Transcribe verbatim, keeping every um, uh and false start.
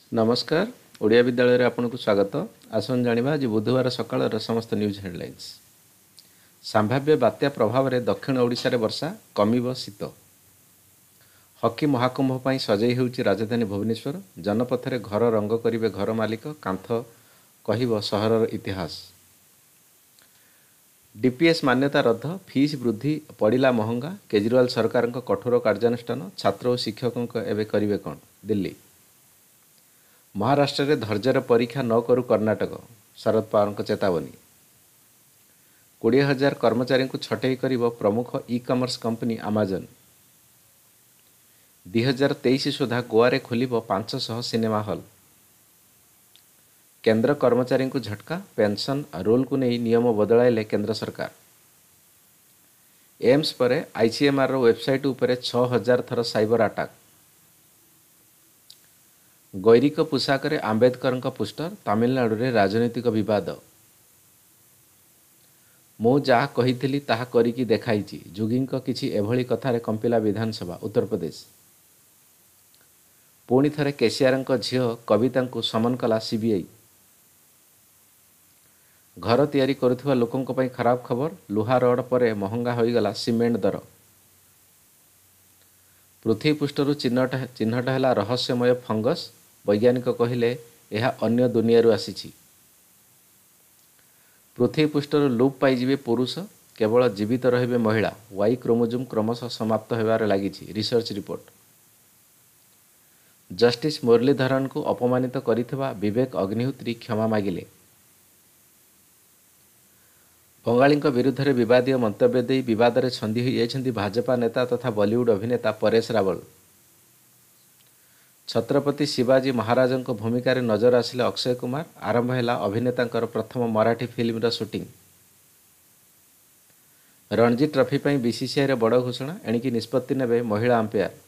नमस्कार ओडिया विद्यालय आपन को स्वागत। आसन जानिबा आज बुधवार सकाळ समस्त न्यूज हेडलाइंस। संभाव्य बात्या प्रभाव में दक्षिण ओडिशा रे वर्षा कमिब शीत। हकी महाकुंभ पर सजई होउची राजधानी भुवनेश्वर। जनपथरे घर रंग करिवे घर मालिक कांथ कहिब सहरर इतिहास। डीपीएस मान्यता रद्द फीस वृद्धि पड़िला महंगा। केजरीवाल सरकार कठोर कार्यानुष्ठान छात्र और शिक्षकों एवं करिवे कौन। दिल्ली महाराष्ट्र में धैर्यर परीक्षा न करू कर्नाटक शरद पवार चेतावनी। कोड़े हजार कर्मचारी को छटई कर प्रमुख ई कमर्स कंपनी आमाजन। दुई हजार तेईस सुधा गोवा रे खोल पांच सौ सिनेमा हल। केंद्र कर्मचारी को झटका पेंशन रोल को नहीं नियम बदलाइले केंद्र सरकार। एम्स पर आईसीएमआर वेबसाइट उपर छह हजार थर साइबर अटैक। गैरिक पोशाक आंबेडकर पोस्टर तमिलनाडु रे राजनीतिक विवाद। मु जहा कही ताहा करिकी देखाइछि जोगी किछि एभली कथारे कंपिला विधानसभा उत्तर प्रदेश। पुणी थरे केसीआर झील कविता को समन कला सीबीआई। घर तैयारी करुवा लोकों पई खराब खबर लुहा रड पर महंगा होईगला सीमेंट दर। पृथ्वी पृष्ठर चिन्हट चिन्हट है रहस्यमय फंगस। वैज्ञानिक कहले यह अन्य दुनिया आसी। पृथ्वी पृष्ठर लुप पाइबे पुरुष केवल जीवित रहिबे महिला। वाई क्रोमोजोम क्रमशः समाप्त होबार लागिछि रिसर्च रिपोर्ट। जस्टिस मुरलीधरन को अपमानित करिथिबा विवेक अग्निहोत्री क्षमा मागिले। बंगाली विरुद्ध में विवादीय मंतव्य दे विवाद में छंदी होती भाजपा नेता तथा बॉलीवुड अभिनेता परेश रावल। छत्रपति शिवाजी महाराज भूमिका रे नजर आसिले अक्षय कुमार। आरंभ है अभिनेता प्रथम Marathi film shooting. Ranji trophy पर बीसीसीआई रे बड़ घोषणा एणिकी निष्पत्ति नेबे महिला अंपायर।